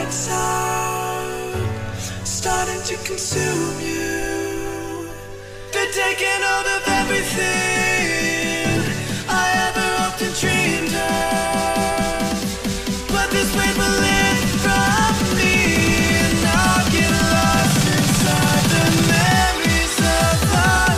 lights out, starting to consume you. They're taking hold of everything I ever hoped and dreamed of. But this weight will lift from me, and I'll get lost inside the memories of our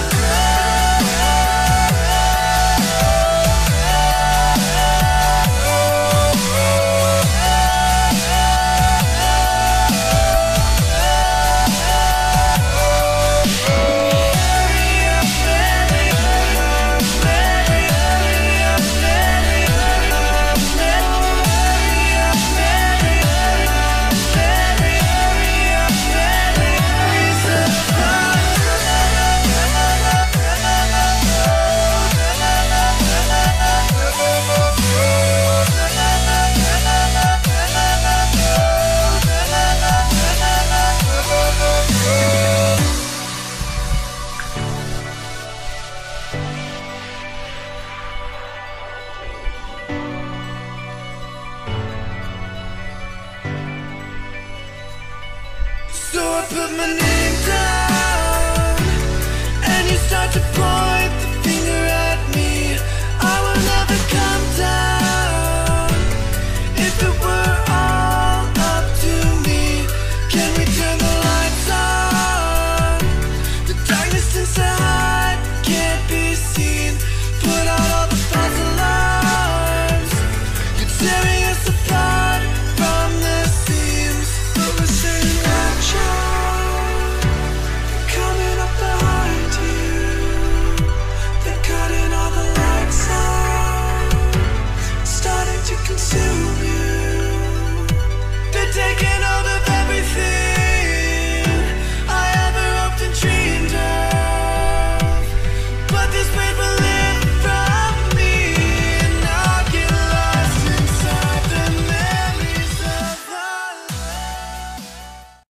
So I put my name down, and you start to point the finger at me. I will never come down. If it were all up to me, can we turn the lights on? The darkness inside can't be seen. Put out all the false alarms. You're tearing us apart from the seams, but we're staying coming up behind you. They're cutting all the lights out, starting to consume you. They're taking